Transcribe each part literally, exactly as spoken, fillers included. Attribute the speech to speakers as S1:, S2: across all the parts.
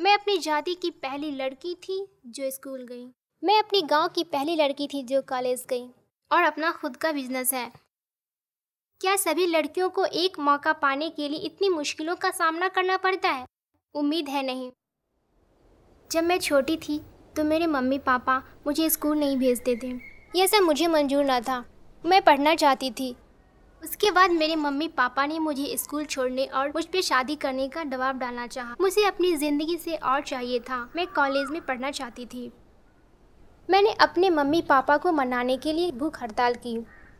S1: मैं अपनी जाति की पहली लड़की थी जो स्कूल गई। मैं अपनी गांव की पहली लड़की थी जो कॉलेज गई। और अपना खुद का बिजनेस है। क्या सभी लड़कियों को एक मौका पाने के लिए इतनी मुश्किलों का सामना करना पड़ता है? उम्मीद है नहीं। जब मैं छोटी थी तो मेरे मम्मी पापा मुझे स्कूल नहीं भेजते थे। यह सब मुझे मंजूर ना था। मैं पढ़ना चाहती थी। उसके बाद मेरे मम्मी पापा ने मुझे स्कूल छोड़ने और मुझ पे शादी करने का दबाव डालना चाहा। मुझे अपनी ज़िंदगी से और चाहिए था। मैं कॉलेज में पढ़ना चाहती थी। मैंने अपने मम्मी पापा को मनाने के लिए भूख हड़ताल की।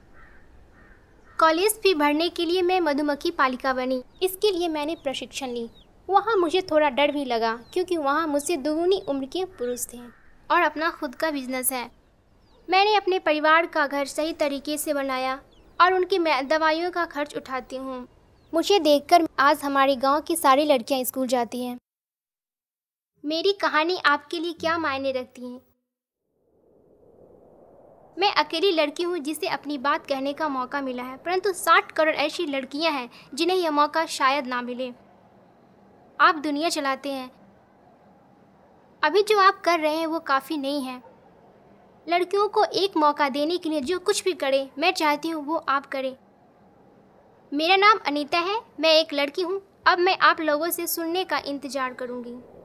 S1: कॉलेज फी भरने के लिए मैं मधुमक्खी पालिका बनी। इसके लिए मैंने प्रशिक्षण ली। वहाँ मुझे थोड़ा डर भी लगा क्योंकि वहाँ मुझसे दोगुनी उम्र के पुरुष थे। और अपना खुद का बिजनेस है। मैंने अपने परिवार का घर सही तरीके से बनाया और उनकी मैं दवाइयों का खर्च उठाती हूँ। मुझे देखकर आज हमारे गांव की सारी लड़कियाँ स्कूल जाती हैं। मेरी कहानी आपके लिए क्या मायने रखती है? मैं अकेली लड़की हूँ जिसे अपनी बात कहने का मौका मिला है, परंतु साठ करोड़ ऐसी लड़कियाँ हैं जिन्हें यह मौका शायद ना मिले। आप दुनिया चलाते हैं। अभी जो आप कर रहे हैं वो काफ़ी नहीं है। लड़कियों को एक मौका देने के लिए जो कुछ भी करे, मैं चाहती हूँ वो आप करें। मेरा नाम अनीता है। मैं एक लड़की हूँ। अब मैं आप लोगों से सुनने का इंतज़ार करूँगी।